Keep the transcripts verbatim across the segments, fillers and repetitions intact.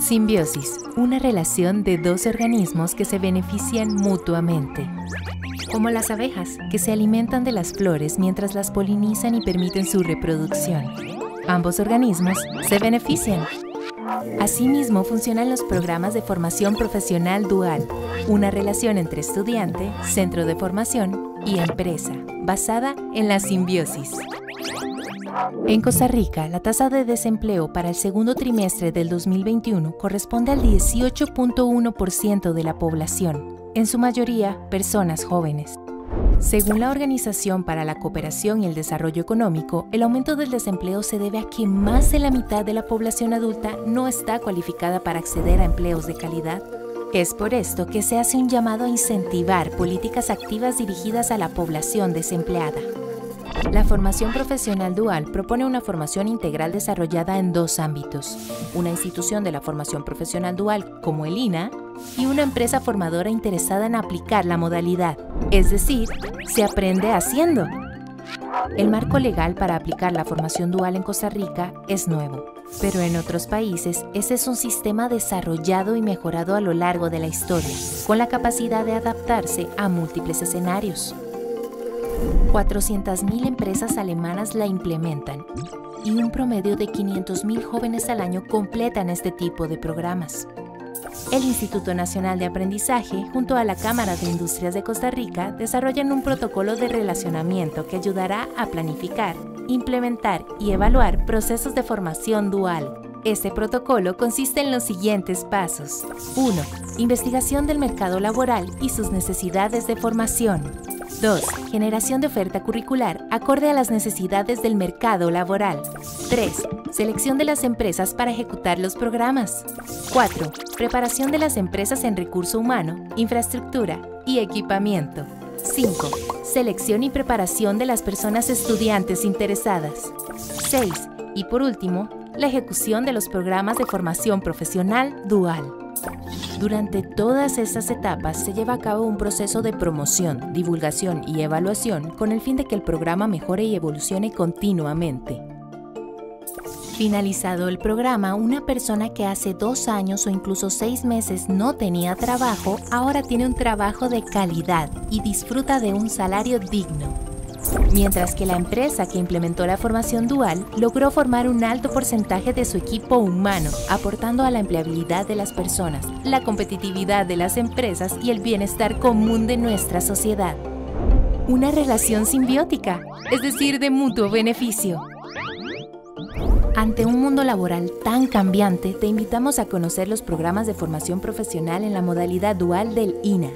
Simbiosis, una relación de dos organismos que se benefician mutuamente. Como las abejas, que se alimentan de las flores mientras las polinizan y permiten su reproducción. Ambos organismos se benefician. Asimismo, funcionan los programas de formación profesional dual, una relación entre estudiante, centro de formación y empresa, basada en la simbiosis. En Costa Rica, la tasa de desempleo para el segundo trimestre del dos mil veintiuno corresponde al dieciocho punto uno por ciento de la población, en su mayoría personas jóvenes. Según la Organización para la Cooperación y el Desarrollo Económico, el aumento del desempleo se debe a que más de la mitad de la población adulta no está cualificada para acceder a empleos de calidad. Es por esto que se hace un llamado a incentivar políticas activas dirigidas a la población desempleada. La formación profesional dual propone una formación integral desarrollada en dos ámbitos: una institución de la formación profesional dual como el I N A y una empresa formadora interesada en aplicar la modalidad, es decir, se aprende haciendo. El marco legal para aplicar la formación dual en Costa Rica es nuevo, pero en otros países ese es un sistema desarrollado y mejorado a lo largo de la historia, con la capacidad de adaptarse a múltiples escenarios. cuatrocientas mil empresas alemanas la implementan y un promedio de quinientos mil jóvenes al año completan este tipo de programas. El Instituto Nacional de Aprendizaje, junto a la Cámara de Industrias de Costa Rica, desarrollan un protocolo de relacionamiento que ayudará a planificar, implementar y evaluar procesos de formación dual. Este protocolo consiste en los siguientes pasos. uno. Investigación del mercado laboral y sus necesidades de formación. dos. Generación de oferta curricular acorde a las necesidades del mercado laboral. tres. Selección de las empresas para ejecutar los programas. cuatro. Preparación de las empresas en recurso humano, infraestructura y equipamiento. cinco. Selección y preparación de las personas estudiantes interesadas. seis. Y por último, la ejecución de los programas de formación profesional dual. Durante todas estas etapas se lleva a cabo un proceso de promoción, divulgación y evaluación con el fin de que el programa mejore y evolucione continuamente. Finalizado el programa, una persona que hace dos años o incluso seis meses no tenía trabajo, ahora tiene un trabajo de calidad y disfruta de un salario digno. Mientras que la empresa que implementó la formación dual logró formar un alto porcentaje de su equipo humano, aportando a la empleabilidad de las personas, la competitividad de las empresas y el bienestar común de nuestra sociedad. Una relación simbiótica, es decir, de mutuo beneficio. Ante un mundo laboral tan cambiante, te invitamos a conocer los programas de formación profesional en la modalidad dual del I N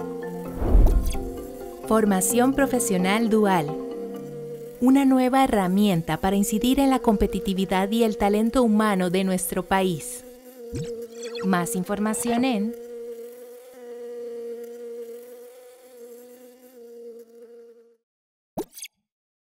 A. Formación profesional dual. Una nueva herramienta para incidir en la competitividad y el talento humano de nuestro país. Más información en